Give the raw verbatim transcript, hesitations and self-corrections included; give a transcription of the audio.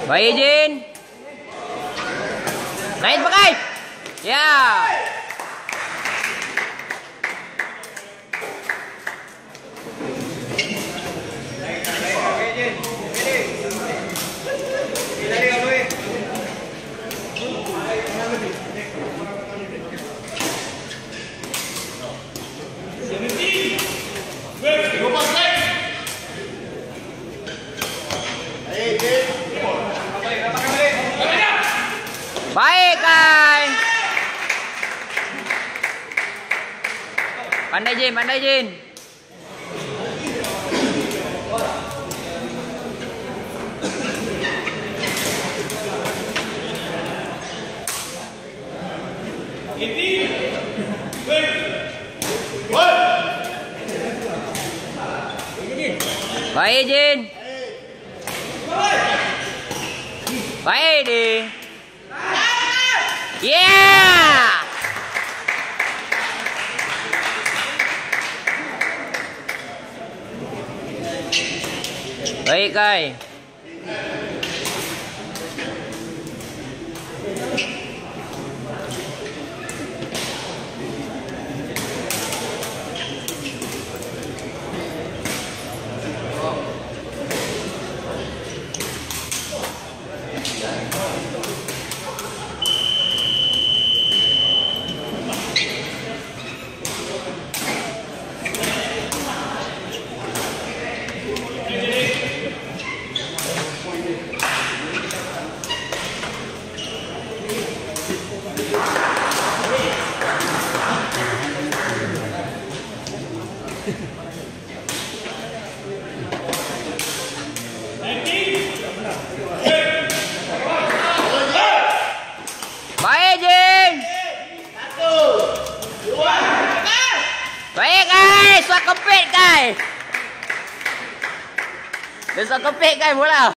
Baik Jin. Naik pakai. Ya. Baik Kai. Pandai Jin, pandai Jin. Baik Jin. Baik di. Yeah. Baik Kai. Baik Jin. Satu, dua, tiga. Baik Kai, suat kepit Kai. Dia suat kepit Kai bola.